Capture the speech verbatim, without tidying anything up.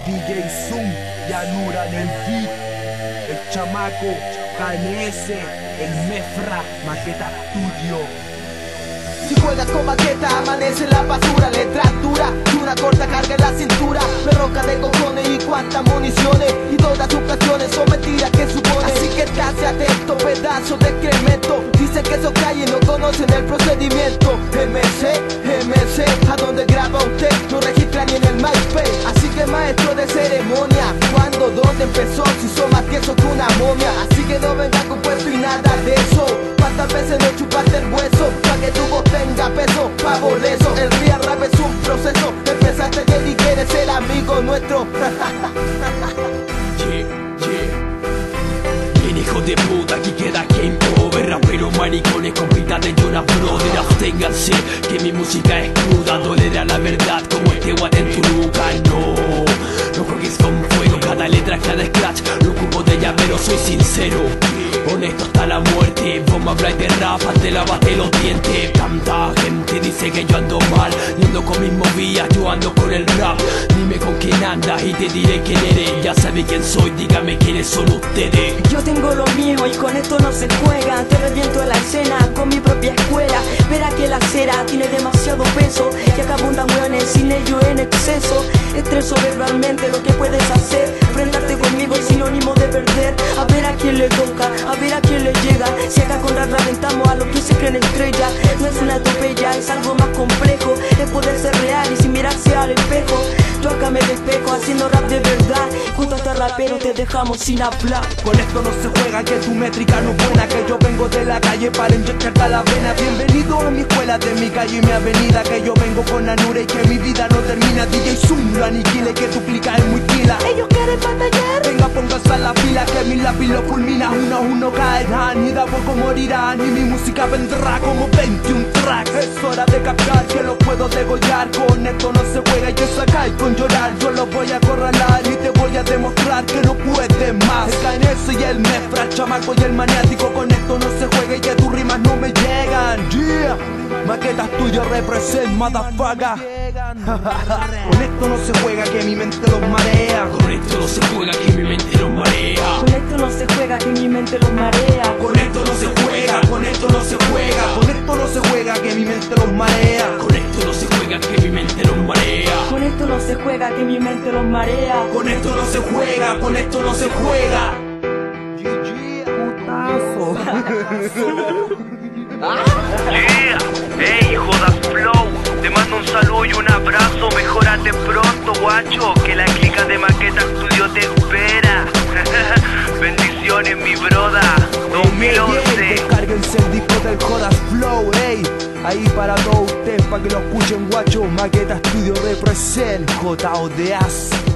D J Zoom, Llanura en el beat, el chamaco, K N S, el Mefra, Maqueta Studio. Si juegas con maqueta, amanece en la basura. Letra dura y una corta carga en la cintura. Perroca de cojones y cuantas municiones. Y todas sus canciones son mentiras que supone. Así que estate atento, pedazo de excremento. Dicen que esos calles no conocen el procedimiento. M C, M C, ¿a dónde graba usted? No registra ni en el MySpace. Así que maestro de ceremonia, ¿cuándo, dónde empezó? Si son más tiesos que una momia. Así que no venga con puesto y nada de eso. ¿Cuántas veces no chupaste el hueso? Pa' que tu voz tenga peso, pavoleso. El real rap es un proceso. Empezaste bien y quieres ser amigo nuestro. Yeah, yeah. Bien hijo de puta, aquí queda game over. Raperos maricones con pinta de Jonas Brothers. Absténganse, que mi música es cruda. Dolerá la verdad como este guate en tu nuca. No, no juegues con fuego. Cada letra, cada scratch, lo ocupo de llavero, soy sincero. Honesto hasta la muerte, vos me habláis de rap, antes lavate los dientes. Tanta gente dice que yo ando mal, y ando con mis movidas, yo ando con el rap. Dime con quién andas y te diré quién eres. Ya sabes quién soy, dígame quiénes son ustedes. Yo tengo lo mío y con esto no se juega. Te reviento en la escena con mi propia escuela. Verá que la acera tiene demasiado peso y acá abundan hueones sin ello en exceso. Estreso verbalmente lo que puedes hacer. Enfrentarte conmigo es sinónimo de perder. A ver a quién le toca, a ver a quién le llega. Si acá con rap reventamos a los que se creen estrella. No es una topeya, es algo más complejo. Es poder ser real y sin mirarse al espejo. Yo acá me despejo haciendo rap de verdad. Junto a este rapero te dejamos sin hablar. Con esto no se juega, que tu métrica no es buena. Que yo vengo de la calle para inyectarte a la vena. Bienvenido a mi escuela, de mi calle y mi avenida. Que yo vengo con Llanura y que mi vida no termina. D J Zoom lo aniquile, que tu clica es muy pila. Ellos quieren batallar. Venga, póngase a la fila, que mi lápiz lo fulmina. Uno a uno caerán y de a poco morirán. Y mi música vendrá como veintiún tracks. Es hora de captar que lo puedo degollar. Con esto no se juega y que sacáis con llorar. Yo lo voy a acorralar y te voy a demostrar que no puedes más. El K N S y el Mefra, el chamaco y el maniático. Con esto no se juega y que tus rimas no me llegan. Yeah, Maqueta Studio represent, motherfucker. Con esto no se juega, que mi mente los marea. Con esto no se juega, que mi mente los marea. Con esto no se juega, que mi mente los marea. Con esto no se juega, con esto no se juega. Con esto no se juega, que mi mente los marea. Con esto no se juega, que mi mente los marea. Con esto no se juega, que mi mente los marea. Con esto no se juega, con esto no se juega. Yeah, hey, jodas flow, te mando un saludo y un abrazo. Mejórate pronto, guacho, que la clica de Maqueta Studio te espera. Bendiciones, mi broda. dos mil once. Descárguense el disco del Jodas Flow, ey. Ahí para todos ustedes, para que lo escuchen, guacho. Maqueta Studio represent, J O D A S.